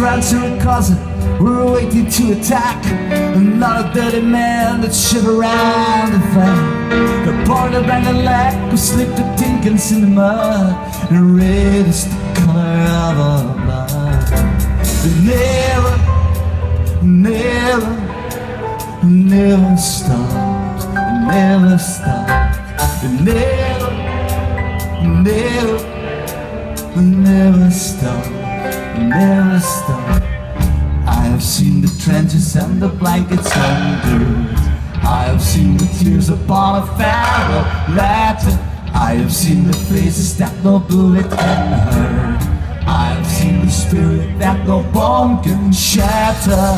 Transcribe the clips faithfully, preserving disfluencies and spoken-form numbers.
friends and her cousin were waiting to attack. Not a dirty man that shiver around the fire. The part of the leg who slipped the tinkins in the mud, and red is the color of our blood. It never, never, never stops. It never stops. It never, never, never stops. It never stops. I have seen the trenches and the blankets under. I have seen the tears upon a farewell letter. I have seen the faces that no bullet can hurt. I have seen the spirit that no bomb can shatter.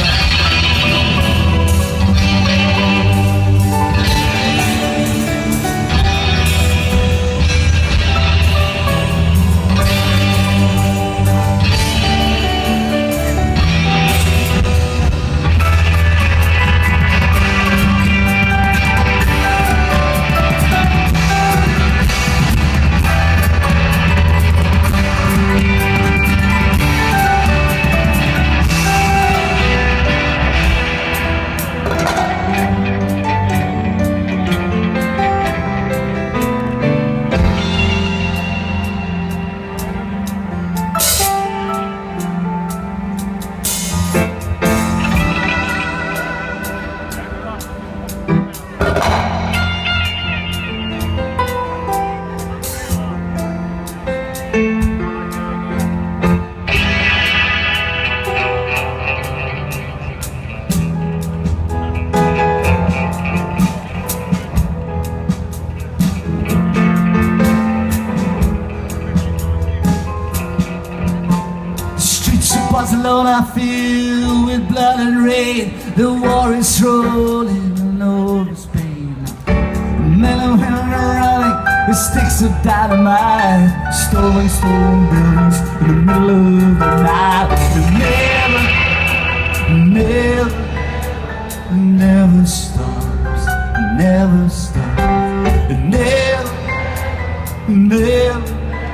Barcelona filled with blood and rain. The war is rolling all over Spain. Men and women are running with sticks of dynamite, stolen, stolen buildings in the middle of the night. It never, never, never stops. It never stops. It never, never,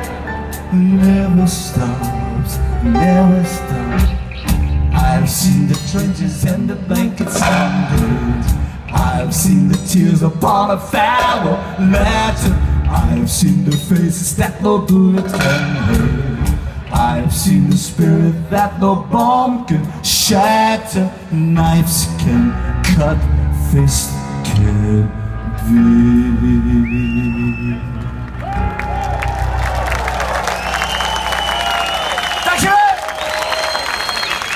never stops. Never stop. I've seen the trenches and the blankets under. I've seen the tears upon a farewell letter. I've seen the faces that no bullet can hurt. I've seen the spirit that no bomb can shatter. Knives can cut, fists can beat.